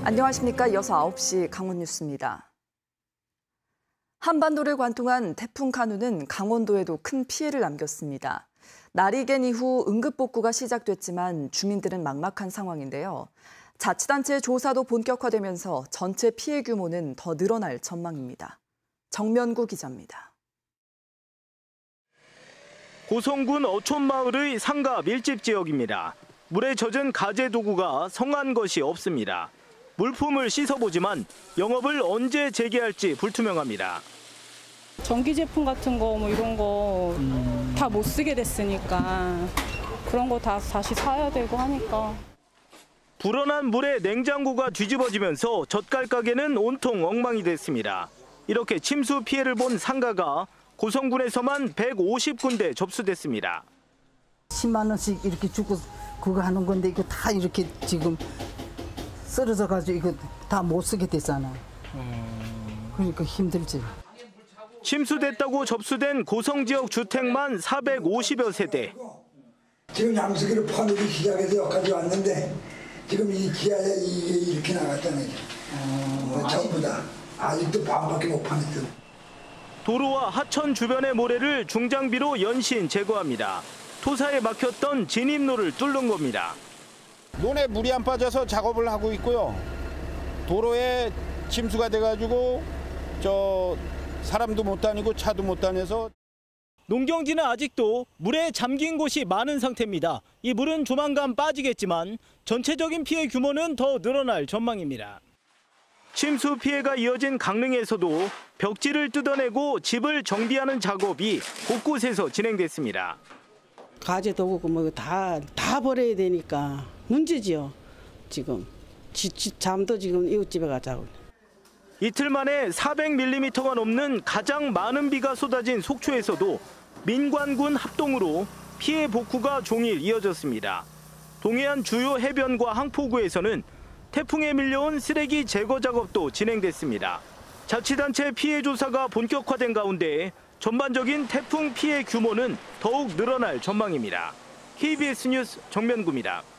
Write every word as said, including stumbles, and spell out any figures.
안녕하십니까. 이어서 아홉 시 강원 뉴스입니다. 한반도를 관통한 태풍 카누는 강원도에도 큰 피해를 남겼습니다. 날이 갠 이후 응급복구가 시작됐지만 주민들은 막막한 상황인데요. 자치단체 조사도 본격화되면서 전체 피해 규모는 더 늘어날 전망입니다. 정면구 기자입니다. 고성군 어촌마을의 상가 밀집 지역입니다. 물에 젖은 가재 도구가 성한 것이 없습니다. 물품을 씻어보지만 영업을 언제 재개할지 불투명합니다. 전기 제품 같은 거 뭐 이런 거 다 못 쓰게 됐으니까 그런 거 다 다시 사야 되고 하니까. 불어난 물에 냉장고가 뒤집어지면서 젓갈 가게는 온통 엉망이 됐습니다. 이렇게 침수 피해를 본 상가가 고성군에서만 백오십 군데 접수됐습니다. 십만 원씩 이렇게 주고 그거 하는 건데 이거 다 이렇게 지금 쓰러져 가지고 이거 다 못 쓰게 됐잖아. 그러니까 힘들지. 침수됐다고 접수된 고성 지역 주택만 사백오십여 세대. 지금 양수기를 파내기 시작해서 여기까지 왔는데 지금 이 기아에 이게 이렇게 나갔다는 게 어, 전부 다 아직도 반밖에 못 파냈던. 도로와 하천 주변의 모래를 중장비로 연신 제거합니다. 토사에 막혔던 진입로를 뚫는 겁니다. 논에 물이 안 빠져서 작업을 하고 있고요. 도로에 침수가 돼가지고 저 사람도 못 다니고 차도 못 다녀서. 농경지는 아직도 물에 잠긴 곳이 많은 상태입니다. 이 물은 조만간 빠지겠지만 전체적인 피해 규모는 더 늘어날 전망입니다. 침수 피해가 이어진 강릉에서도 벽지를 뜯어내고 집을 정비하는 작업이 곳곳에서 진행됐습니다. 가재 도구 뭐 다 다 버려야 되니까 문제지요. 지금 지, 지, 잠도 지금 이웃집에 가자고. 이틀 만에 사백 밀리미터가 넘는 가장 많은 비가 쏟아진 속초에서도 민관군 합동으로 피해 복구가 종일 이어졌습니다. 동해안 주요 해변과 항포구에서는 태풍에 밀려온 쓰레기 제거 작업도 진행됐습니다. 자치단체 피해 조사가 본격화된 가운데 전반적인 태풍 피해 규모는 더욱 늘어날 전망입니다. 케이비에스 뉴스 정면구입니다.